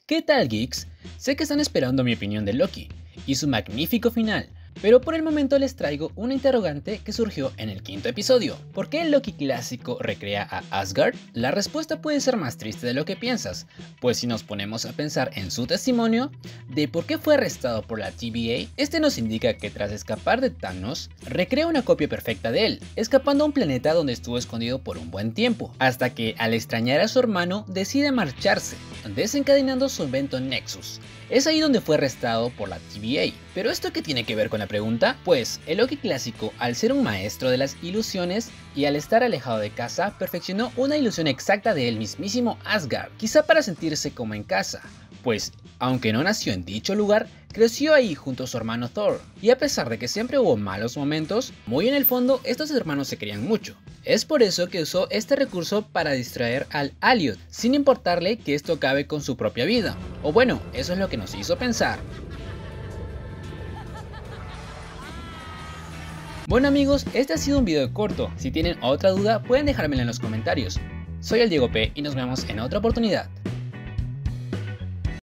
¿Qué tal, geeks? Sé que están esperando mi opinión de Loki y su magnífico final, pero por el momento les traigo una interrogante que surgió en el quinto episodio. ¿Por qué el Loki clásico recrea a Asgard? La respuesta puede ser más triste de lo que piensas, pues si nos ponemos a pensar en su testimonio de por qué fue arrestado por la TVA, este nos indica que tras escapar de Thanos, recrea una copia perfecta de él, escapando a un planeta donde estuvo escondido por un buen tiempo, hasta que al extrañar a su hermano decide marcharse, desencadenando su evento Nexus. Es ahí donde fue arrestado por la TVA. ¿Pero esto qué tiene que ver con la pregunta? Pues el Loki clásico, al ser un maestro de las ilusiones y al estar alejado de casa, perfeccionó una ilusión exacta del mismísimo Asgard, quizá para sentirse como en casa, pues aunque no nació en dicho lugar, creció ahí junto a su hermano Thor, y a pesar de que siempre hubo malos momentos, muy en el fondo estos hermanos se querían mucho. Es por eso que usó este recurso para distraer al Elliot, sin importarle que esto acabe con su propia vida. O bueno, eso es lo que nos hizo pensar. Bueno amigos, este ha sido un video corto. Si tienen otra duda pueden dejármela en los comentarios. Soy el Diego P y nos vemos en otra oportunidad.